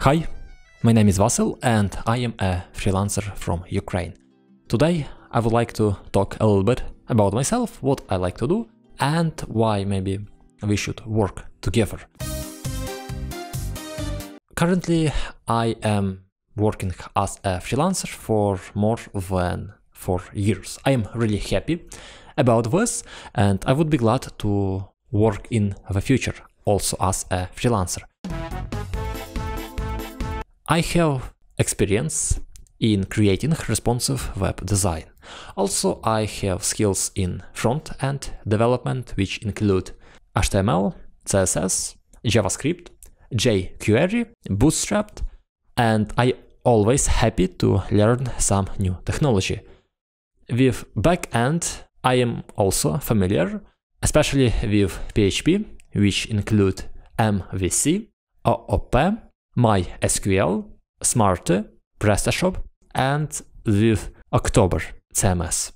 Hi, my name is Vasil and I am a freelancer from Ukraine. Today I would like to talk a little bit about myself, what I like to do and why maybe we should work together. Currently I am working as a freelancer for more than 4 years. I am really happy about this and I would be glad to work in the future also as a freelancer. I have experience in creating responsive web design. Also, I have skills in front-end development, which include HTML, CSS, JavaScript, jQuery, Bootstrap, and I always happy to learn some new technology. With backend, I am also familiar, especially with PHP, which include MVC, OOP, MySQL, Smarty, PrestaShop, and with October CMS.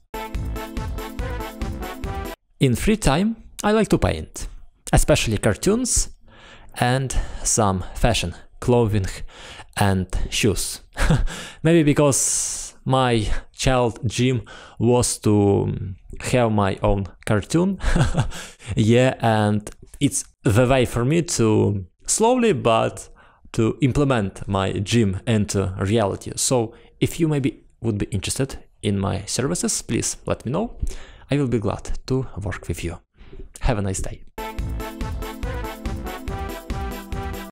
In free time, I like to paint, especially cartoons and some fashion, clothing and shoes. Maybe because my child dream was to have my own cartoon. Yeah, and it's the way for me to slowly but to implement my dream into reality. So if you maybe would be interested in my services, please let me know. I will be glad to work with you. Have a nice day.